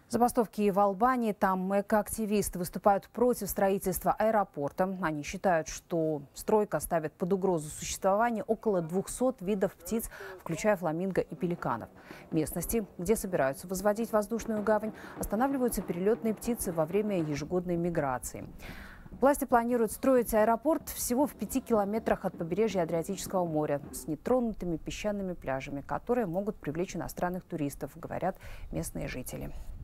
Забастовки в Албании. Там экоактивисты выступают против строительства аэропорта. Они считают, что стройка ставит под угрозу существование около 200 видов птиц, включая фламинго и пеликанов. В местности, где собираются возводить воздушную гавань, останавливаются перелетные птицы во время ежегодной миграции. Власти планируют строить аэропорт всего в 5 километрах от побережья Адриатического моря с нетронутыми песчаными пляжами, которые могут привлечь иностранных туристов, говорят местные жители.